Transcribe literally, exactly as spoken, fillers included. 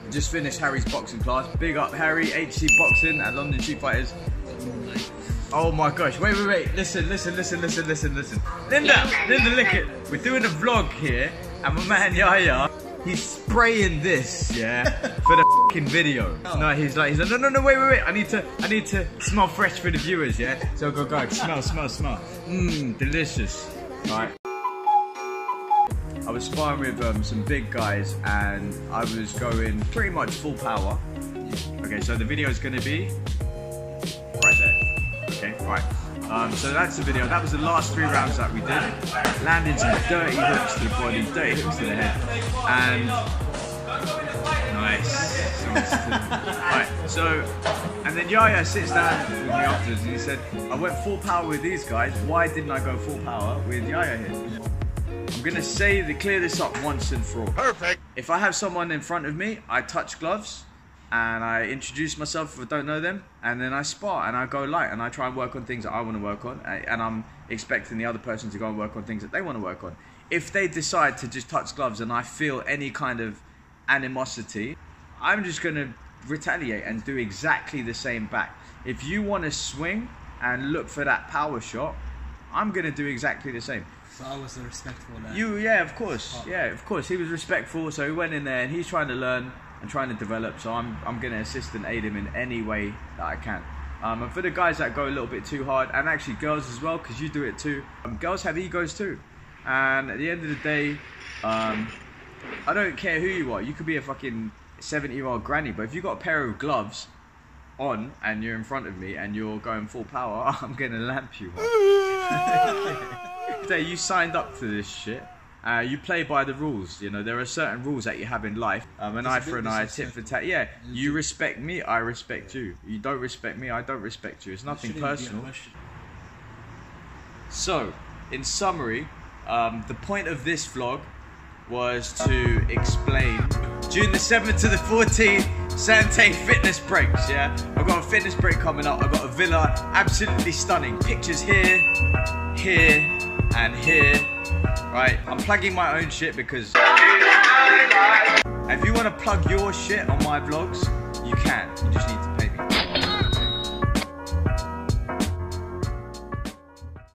Just finished Harry's boxing class. Big up Harry, H C Boxing at London Street Fighters. Oh my gosh, wait, wait, wait, listen, listen, listen, listen, listen, listen. Linda, Linda, look it. We're doing a vlog here, and my man Yaya, he's spraying this, yeah, for the fucking video. No, he's like, he's like, no, no, no, wait, wait, wait. I need to, I need to smell fresh for the viewers, yeah? So go, go, smell, smell, smell. Mmm, delicious. All right. I was sparring with um, some big guys, and I was going pretty much full power. Okay, so the video is gonna be right there. Okay, right. Um, so that's the video. That was the last three rounds that we did. Landing some dirty hooks to the body, dirty hooks to the head, and nice. Right. So, and then Yaya sits down with me afterwards, and he said, "I went full power with these guys. Why didn't I go full power with Yaya here?" I'm gonna say to clear this up once and for all. Perfect. If I have someone in front of me, I touch gloves. And I introduce myself if I don't know them, and then I spar and I go light and I try and work on things that I want to work on, and I'm expecting the other person to go and work on things that they want to work on. If they decide to just touch gloves and I feel any kind of animosity, I'm just going to retaliate and do exactly the same back. If you want to swing and look for that power shot, I'm going to do exactly the same. So I was respectful there. You, yeah, of course. Yeah, of course. He was respectful, so he went in there and he's trying to learn and trying to develop, so I'm, I'm going to assist and aid him in any way that I can. Um, and for the guys that go a little bit too hard, and actually girls as well, because you do it too, um, girls have egos too. And at the end of the day, um, I don't care who you are. You could be a fucking seventy year old granny, but if you've got a pair of gloves on and you're in front of me and you're going full power, I'm going to lamp you up. So you signed up for this shit. Uh, you play by the rules, you know, there are certain rules that you have in life. Um, an eye for an eye, tit for tat. Yeah, you respect me, I respect you. You don't respect me, I don't respect you. It's nothing personal. So, in summary, um, the point of this vlog was to explain June the seventh to the fourteenth, Sante fitness breaks, yeah? I've got a fitness break coming up, I've got a villa, absolutely stunning. Pictures here, here, and here. Right, I'm plugging my own shit because if you want to plug your shit on my vlogs, you can. You just need to